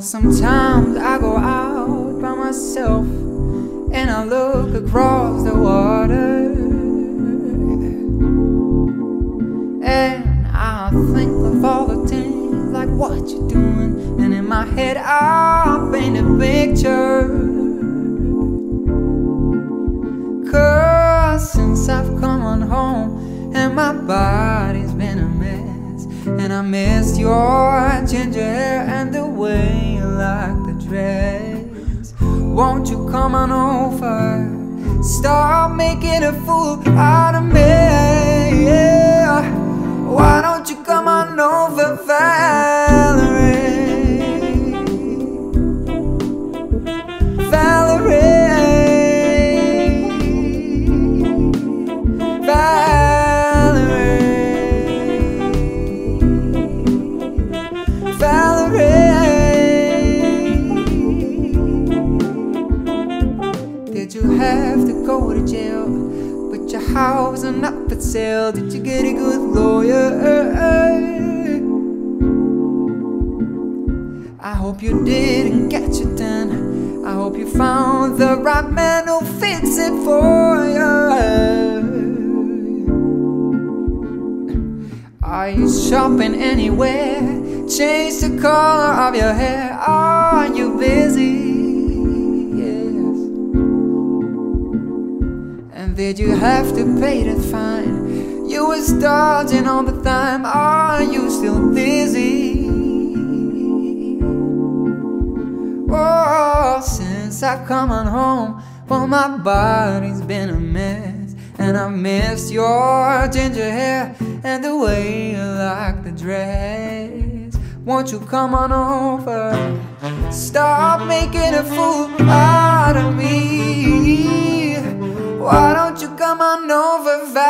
sometimes I go out by myself and I look across the water, and I think of all the things like what you're doing, and in my head I paint a picture. 'Cause since I've come on home and my body's been a mess, and I missed your ginger hair and the way you like the dress. Won't you come on over, stop making a fool out of me, yeah. Why don't you come on over, Valerie? Valerie, did you have to go to jail, put your house on up for sale? Did you get a good lawyer? I hope you didn't get you done. I hope you found the right man who'll fix it for you. Are you shopping anywhere? Change the color of your hair. Are you busy? Did you have to pay that fine? You was dodging all the time. Are you still dizzy? Oh, since I've come on home, well, my body's been a mess, and I missed your ginger hair and the way you like the dress. Won't you come on over, stop making a fool out of me? Why don't you come on over, Valerie?